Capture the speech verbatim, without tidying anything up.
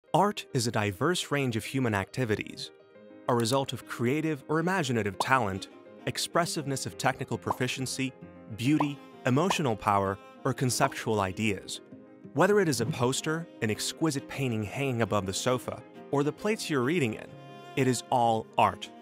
Art is a diverse range of human activities, a result of creative or imaginative talent, expressiveness of technical proficiency, beauty, emotional power, or conceptual ideas. Whether it is a poster, an exquisite painting hanging above the sofa, or the plates you're eating in, it is all art.